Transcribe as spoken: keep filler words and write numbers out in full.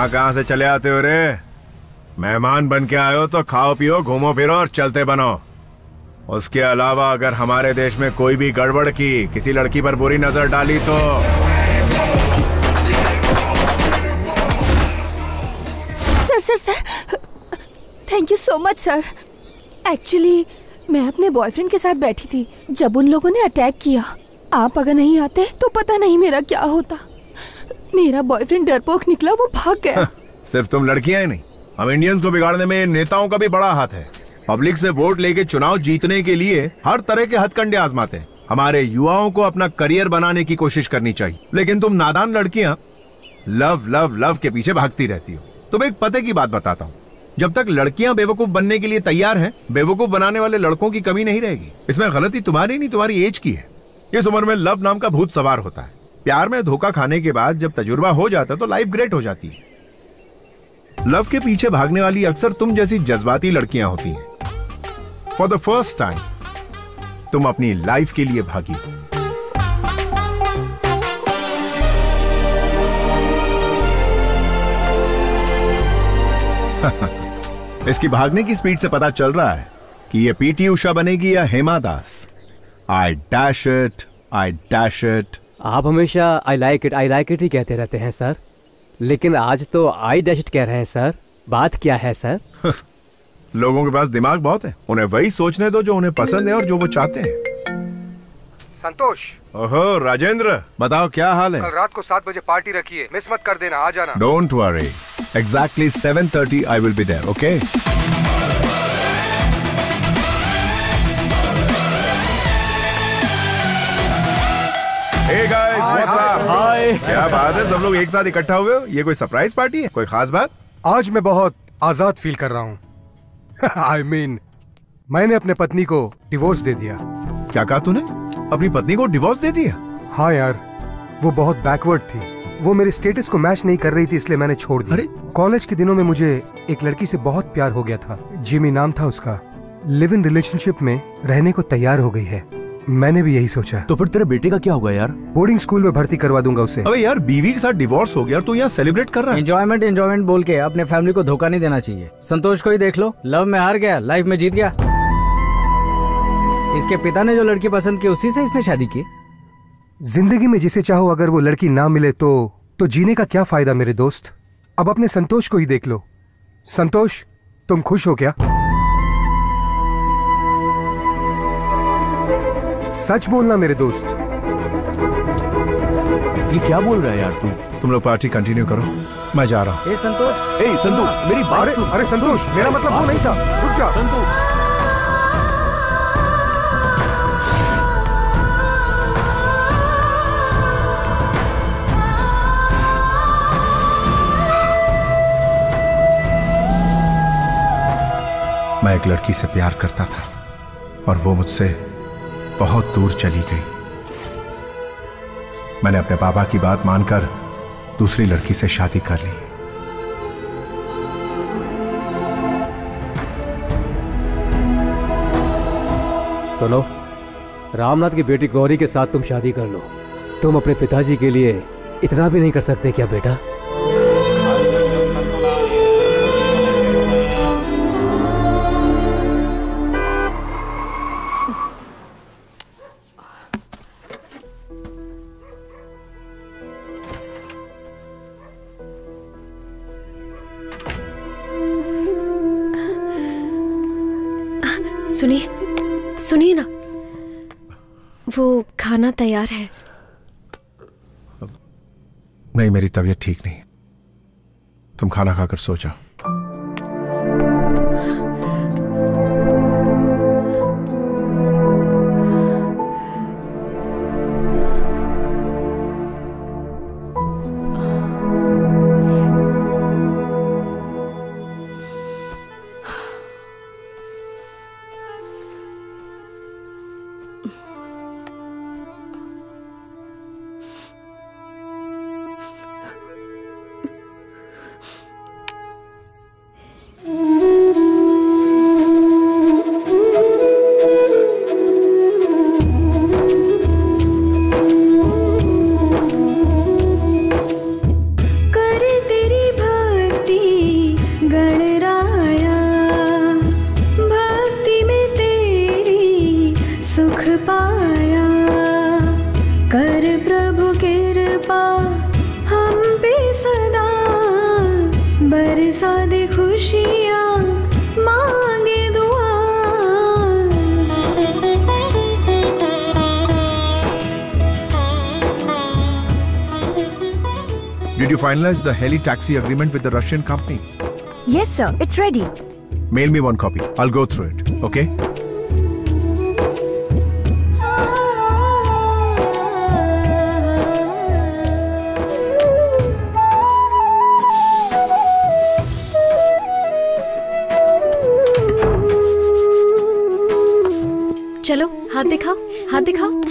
कहाँ कहाँ से चले आते हो रे? मेहमान बन के आए हो तो खाओ पियो, घूमो फिरो और चलते बनो। उसके अलावा अगर हमारे देश में कोई भी गड़बड़ की, किसी लड़की पर बुरी नजर डाली तो sir sir sir thank you so much sir. Actually मैं अपने बॉयफ्रेंड के साथ बैठी थी जब उन लोगों ने अटैक किया। आप अगर नहीं आते तो पता नहीं मेरा क्या होता। मेरा बॉयफ्रेंड डरपोक निकला, वो भाग गया। सिर्फ तुम लड़कियां ही नहीं, हम इंडियंस को बिगाड़ने में नेताओं का भी बड़ा हाथ है। पब्लिक से वोट लेके चुनाव जीतने के लिए हर तरह के हथकंडे आजमाते हैं। हमारे युवाओं को अपना करियर बनाने की कोशिश करनी चाहिए, लेकिन तुम नादान लड़कियां लव लव लव के पीछे भागती रहती हो। तुम एक पते की बात बताता हूँ, जब तक लड़कियां बेवकूफ बनने के लिए तैयार हैं, बेवकूफ बनाने वाले लड़कों की कमी नहीं रहेगी। इसमें गलती तुम्हारी नहीं, तुम्हारी एज की है। इस उम्र में लव नाम का भूत सवार होता है। प्यार में धोखा खाने के बाद जब तजुर्बा हो जाता है तो लाइफ ग्रेट हो जाती है। लव के पीछे भागने वाली अक्सर तुम जैसी जज्बाती लड़कियां होती हैं। फॉर द फर्स्ट टाइम तुम अपनी लाइफ के लिए भागी। इसकी भागने की स्पीड से पता चल रहा है कि ये पीटी उषा बनेगी या Hema Das. I dash it, I dash it. आप हमेशा I like it I like it ही कहते रहते हैं सर, लेकिन आज तो आई डैश इट कह रहे हैं सर। बात क्या है सर? लोगों के पास दिमाग बहुत है, उन्हें वही सोचने दो जो उन्हें पसंद है और जो वो चाहते हैं। संतोष। ओहो राजेंद्र, बताओ क्या हाल है? कल रात को सात बजे पार्टी रखी है, मिस मत कर देना, आ जाना। Don't worry, exactly seven thirty I will be there, okay? Hey guys, what's up? Hi. क्या बात है, सब लोग एक साथ इकट्ठा हुए हो? ये कोई सरप्राइज पार्टी है? कोई खास बात? आज मैं बहुत आजाद फील कर रहा हूँ। आई मीन मैंने अपने पत्नी को डिवोर्स दे दिया। क्या कहा तूने? अपनी पत्नी को डिवोर्स दे दिया? हाँ यार, वो बहुत बैकवर्ड थी। वो मेरे स्टेटस को मैच नहीं कर रही थी, इसलिए मैंने छोड़ दिया। अरे कॉलेज के दिनों में मुझे एक लड़की से बहुत प्यार हो गया था। जिमी नाम था उसका। लिव इन रिलेशनशिप में रहने को तैयार हो गई है। मैंने भी यही सोचा। तो फिर तेरे बेटे का क्या होगा यार? बोर्डिंग स्कूल में भर्ती करवा दूंगा उसे। अबे यार, बीवी के साथ डिवोर्स हो गया तो यहाँ सेलिब्रेट कर रहा है? एंजॉयमेंट एंजॉयमेंट बोल के अपने फैमिली को धोखा नहीं देना चाहिए। संतोष को ही देख लो, लव में हार गया, लाइफ में जीत गया। इसके पिता ने जो लड़की पसंद की उसी से इसने शादी की। जिंदगी में जिसे चाहो अगर वो लड़की ना मिले तो तो जीने का क्या फायदा मेरे दोस्त। अब अपने संतोष को ही देख लो। संतोष, तुम खुश हो क्या? सच बोलना मेरे दोस्त। ये क्या बोल रहा है यार तू? तुम लोग पार्टी कंटिन्यू करो, मैं जा रहा हूँ। ए संतोष, ए संतू, मेरी बात अरे सुन। अरे संतोष, मेरा मतलब वो नहीं था। रुक जा संतू। मैं एक लड़की से प्यार करता था और वो मुझसे बहुत दूर चली गई। मैंने अपने पापा की बात मानकर दूसरी लड़की से शादी कर ली। सुनो, रामनाथ की बेटी गौरी के साथ तुम शादी कर लो। तुम अपने पिताजी के लिए इतना भी नहीं कर सकते क्या बेटा? सुनिए सुनिए ना, वो खाना तैयार है। नहीं, मेरी तबीयत ठीक नहीं। तुम खाना खाकर सो जाओ। Did you finalize the heli taxi agreement with the Russian company? Yes, sir. It's ready. Mail me one copy. I'll go through it. Okay? चलो हाथ दिखाओ, हाथ दिखाओ।